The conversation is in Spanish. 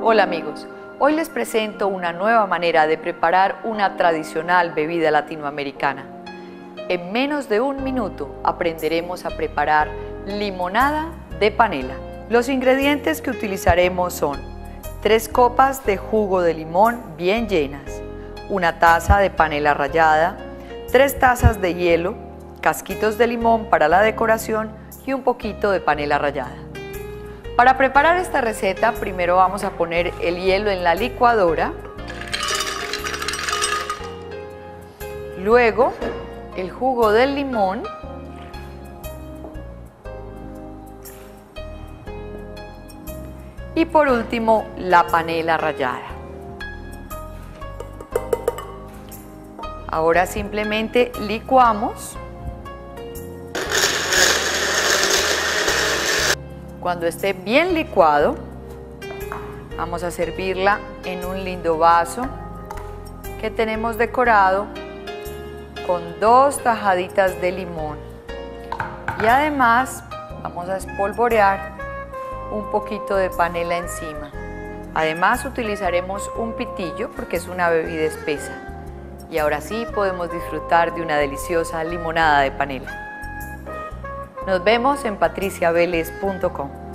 Hola amigos, hoy les presento una nueva manera de preparar una tradicional bebida latinoamericana. En menos de un minuto aprenderemos a preparar limonada de panela. Los ingredientes que utilizaremos son 3 copas de jugo de limón bien llenas, 1 taza de panela rallada, 3 tazas de hielo, casquitos de limón para la decoración y un poquito de panela rallada. Para preparar esta receta, primero vamos a poner el hielo en la licuadora, luego el jugo del limón y por último la panela rallada. Ahora simplemente licuamos. Cuando esté bien licuado, vamos a servirla en un lindo vaso que tenemos decorado con 2 tajaditas de limón. Y además vamos a espolvorear un poquito de panela encima. Además utilizaremos un pitillo porque es una bebida espesa. Y ahora sí podemos disfrutar de una deliciosa limonada de panela. Nos vemos en patriciavelez.com.